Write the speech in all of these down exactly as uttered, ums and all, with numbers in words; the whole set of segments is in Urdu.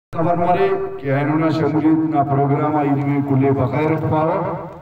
خبر مرے کہ اینونا شمولیت نا پروگراما ایدوی کلے بخیرت پاوا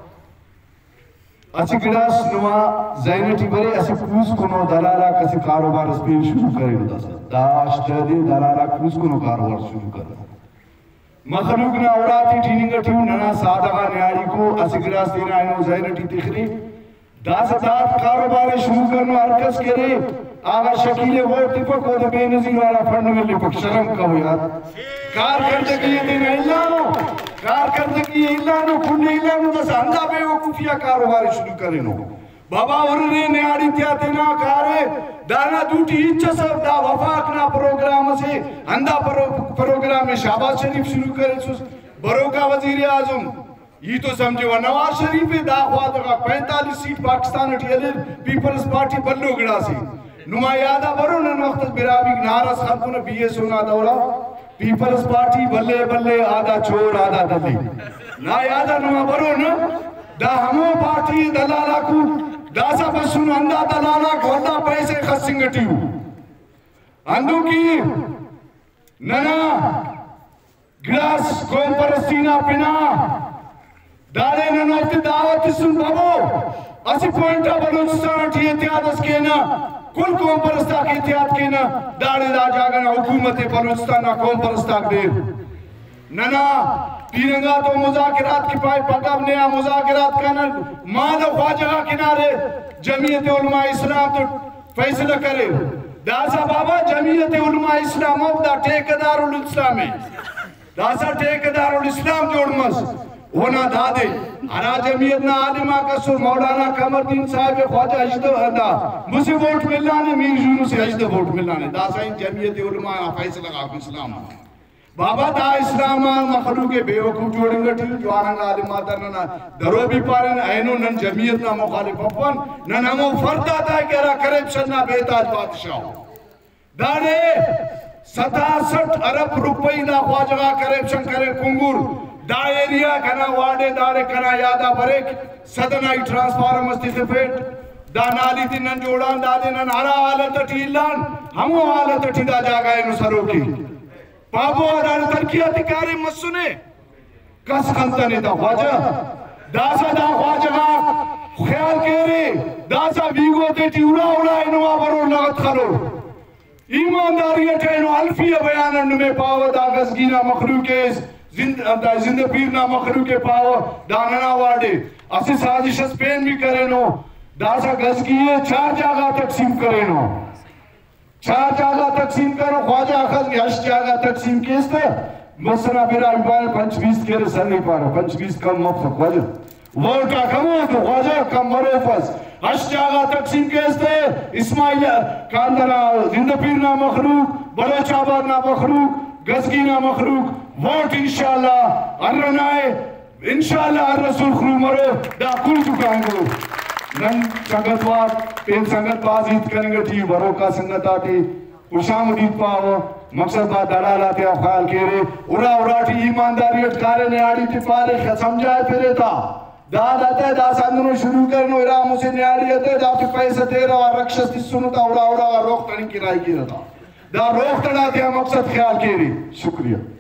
اسی گلاس نوا زینٹی برے اسی پوز کنو دلالا کسی کاروبار اس پیر شروع کرے گا سا داشت دے دلالا پوز کنو کاروبار شروع کرے مخلوق نا اوراتی ٹیننگا ٹیو ننا سادگا نیاری کو اسی گلاس دینا اینو زینٹی تخری داستات کاروبار شروع کرنو ارکس کرے آگا شکیلے ووٹ تپک و بے نظیر والا فرن میں لپک شرم کا ہو یاد کار کردگی دین اعلانو کار کردگی اعلانو کھنے اعلانو دس اندہ بے وقوفیہ کاروبار شروع کرنو بابا ورنے نیاری تیاتینا کارے دانا دوٹی ہچ سب دا وفاقنا پروگرام سے اندہ پروگرام شہباز شریف شروع کرے سوس بروکا وزیر اعظم یہ تو سمجھے وہ نواز شریف دا خواہ دکا پینتالیس سیٹ پاکستان اٹھیلر پیپلز پارٹی بلو گڑا سی نما یادہ برو نن وقت برابی نارس خلقون بی ایس ہونا دورا پیپلز پارٹی بلے بلے آدھا چور آدھا دلی نا یادہ نما برو نا دا ہمو پارٹی دلالا کو دا سا بسون اندہ دلالا کو اللہ پیسے خسنگٹیو اندو کی ننا گلاس قوم پرستینا پنا دارے ننوکتی دعوت سن بابو اسی پوائنٹا بلوچستان اٹھی اتحاد اس کے نا کل قوم پرستاک اتحاد کے نا دارے دا جاگنا حکومت بلوچستان نا قوم پرستاک دیر ننا پیرنگا تو مذاکرات کی پائے پکاب نیا مذاکرات کا نا مالا خواجہ کنارے جمعیت علماء اسلام تو فیصلہ کرے داسا بابا جمعیت علماء اسلام اب دا ٹیکدار الاسلام ہے داسا ٹیکدار الاسلام جوڑ مس ہونا دادے ہرا جمعیت نا عالمہ کا سر مولانا قمر دین صاحب خواجہ اجدہ ادا مجھے ووٹ ملانے میر جنو سے اجدہ ووٹ ملانے دا سائن جمعیت علماء فیصلہ کا اسلام بابا دا اسلام مخلوق بے وقوف جوڑیں گا ٹھیک جوارنگ عالمہ درنا درو بھی پارن اینو نن جمعیت نا مخالف اپن نن ہمو فرد آتا ہے کہ ارہ کرپشن نا بیتاج بادشاہ دانے ستاسٹھ ارب روپئی دا خواجہ کرپشن کرے کنگور دا ایریا کنا واڈے دارے کنا یادا بریک صدنائی ٹرانسفارم استخفیٹ دا نالی تی نن جوڑان دا دے نن ہرا حالت ٹھیلان ہمو حالت ٹھی دا جاگائے نسرو کی پاپو آدھار ترکیاتی کاری مسنے کس خلطنے دا خواجہ داسا دا خواجہ خیال کہرے داسا بیگو تے ٹیورا اوڑا انوا برو لغت خلو ایمانداریت اینو الفیہ بیانن میں پاو دا گزگینا مخلوقیس زندہ پیرنا مخلوق پاو داننا واڈے اسی سازش اس پین بھی کرے نو داسا گزگیے چار جاگہ تقسیم کرے نو چار جاگہ تقسیم کرو خواجہ اخذ کی ہشت جاگہ تقسیم کیستے مسنا بیرا امپائر پنچ بیس کے رسل نہیں پا رہا پنچ بیس کم مفت خواجہ ووٹا کم ہو تو خواجہ کم مروفز ہشت جاگہ تقسیم کیستے اسماعیل کاندنا زندہ پیرنا مخلوق بلوچ آبادنا مخلوق گزگینا مخلوق ووٹ انشاءاللہ ارنائے انشاءاللہ الرسول خلو مرو دا کل چکائیں گو نن سنگت وات پین سنگت بازیت کریں گے ٹھی برو کا سنگت آتی خوشام دید پاو مقصد بات دلال آتے افعال کہرے اڑا اڑا ٹھی ایمانداریت کارے نیاڑی تی پالے سمجھائے پھرے تھا داد آتے دا سندنو شروع کرنو ارامو سے نیاڑیت ہے جا پھر پیسے دے رہا رکشس تی سنتا اڑا اڑا روک تنی کی رائی کی رہا دا روک تڑا دیا مقصد خیال کہرے شکریہ